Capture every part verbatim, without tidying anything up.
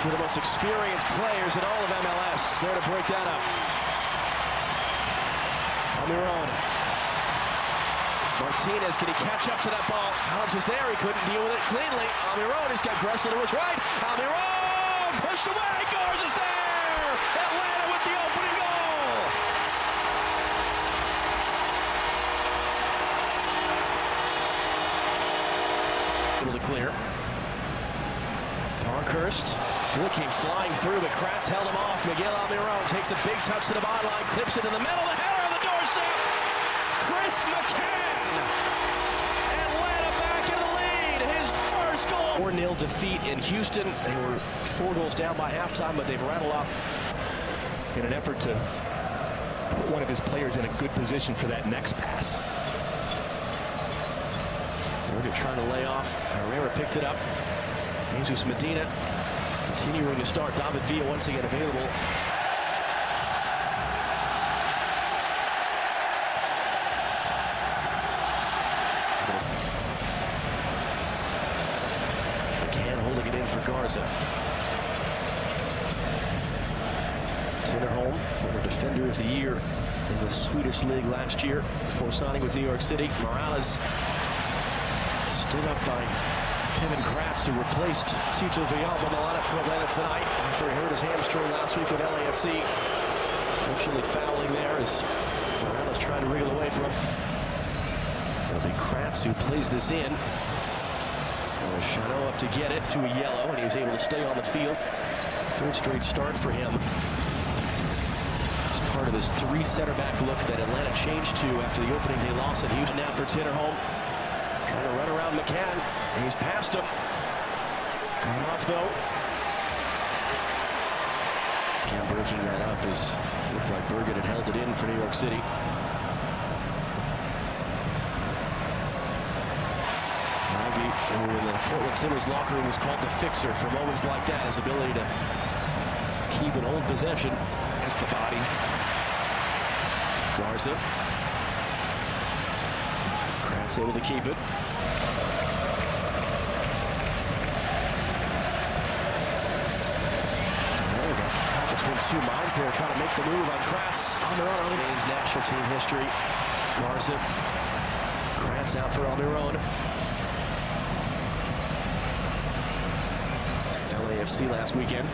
Two of the most experienced players in all of M L S. There to break that up. Almiron. Martinez, can he catch up to that ball? Collins was there, he couldn't deal with it cleanly. Almiron, he's got Gressel to his right. Almiron pushed away, Garza's there! Atlanta with the opening goal! Able to clear. Parkhurst, really came flying through, but Kratz held him off. Miguel Almiron takes a big touch to the byline, clips it in the middle, the header on the doorstep. Chris McCann. Atlanta back in the lead, his first goal. four nil defeat in Houston. They were four goals down by halftime, but they've rattled off in an effort to put one of his players in a good position for that next pass. Bergen trying to lay off. Herrera picked it up. Jesus Medina continuing to start. David Villa once again available. McCann holding it in for Garza. Tinnerholm, former defender of the year in the Swedish league last year before signing with New York City. Morales stood up by Kevin Kratz, who replaced Tito Villalba on the lineup for Atlanta tonight after he hurt his hamstring last week with L A F C. Actually fouling there as Morales trying to wriggle away from him. It'll be Kratz who plays this in. Chanot up to get it to a yellow, and he was able to stay on the field. Third straight start for him. It's part of this three center back look that Atlanta changed to after the opening day loss at Houston. Now for Tinnerholm. Trying to run around McCann. He's past him. Cut off though. McCann breaking that up as it looked like Bergen had held it in for New York City. Ivy, who in the Portland Timbers locker room was called the fixer for moments like that. His ability to keep and hold possession. Against the body. Garza. Kratz able to keep it. Between two minds there, trying to make the move on Kratz. Almiron on the game's national team history. Garza. Kratz out for Almiron. L A F C last weekend.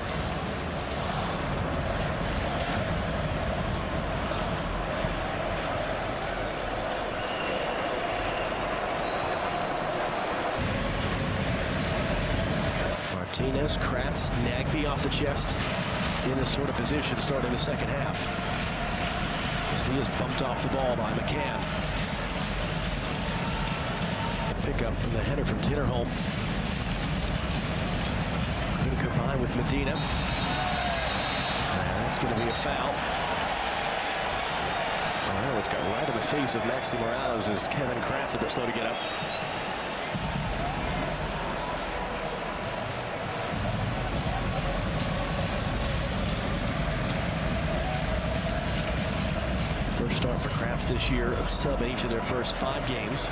Martinez, Kratz, Nagbe off the chest in this sort of position starting the second half. As Villa's bumped off the ball by McCann. Pick up from the header from Tinnerholm. Couldn't combine with Medina. And that's going to be a foul. Oh, it's got right in the face of Maxi Morales as Kevin Kratz a bit slow to get up. First start for Kratz this year, a sub in each of their first five games.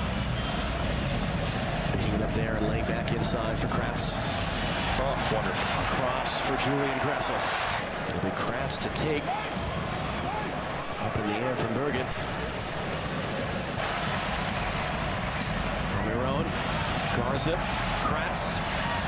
Picking it up there and laying back inside for Kratz. Oh, wonderful. Across for Julian Gressel. It'll be Kratz to take. Up in the air from Bergen. Almiron, Garza, Kratz.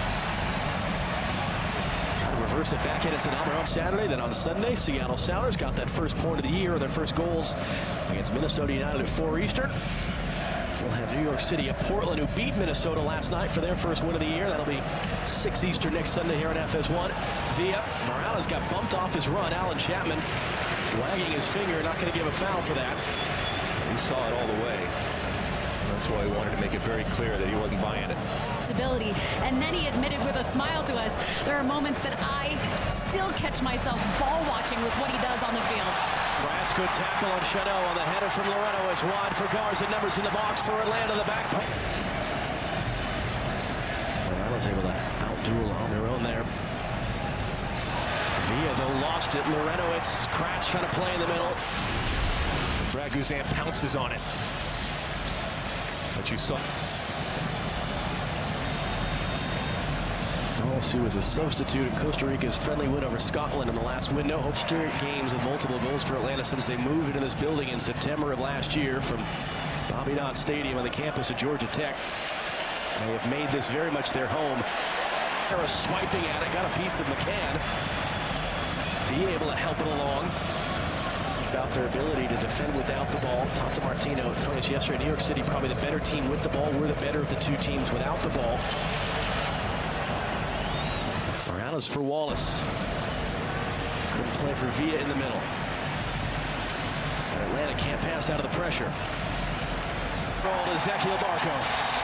Reverse it back in. It's an Almiron Saturday. Then on Sunday, Seattle Sounders got that first point of the year, their first goals against Minnesota United at four Eastern. We'll have New York City at Portland, who beat Minnesota last night for their first win of the year. That'll be six Eastern next Sunday here on F S one. Villa, Morales got bumped off his run. Alan Chapman wagging his finger, not going to give a foul for that. He saw it all the way. That's why he wanted to make it very clear that he wasn't buying it. Ability. And then he admitted with a smile to us, there are moments that I still catch myself ball watching with what he does on the field. Kratz, good tackle on Chanot on the header from Loretto. It's wide for Garza. Numbers in the box for Atlanta, the back. Morales able to outduel Almiron there. Villa, though, lost it. Loretto, it's Kratz trying to play in the middle. Raguzan pounces on it. But you saw. Oh, Morales, who was a substitute in Costa Rica's friendly win over Scotland in the last window. Hope straight games with multiple goals for Atlanta since they moved into this building in September of last year from Bobby Dodd Stadium on the campus of Georgia Tech. They have made this very much their home. Harris swiping at it, got a piece of McCann. Villa able to help it along. About their ability to defend without the ball. Tata Martino telling us yesterday, New York City probably the better team with the ball. We're the better of the two teams without the ball. Morales for Wallace. Couldn't play for Villa in the middle. And Atlanta can't pass out of the pressure. Called Ezequiel Barco.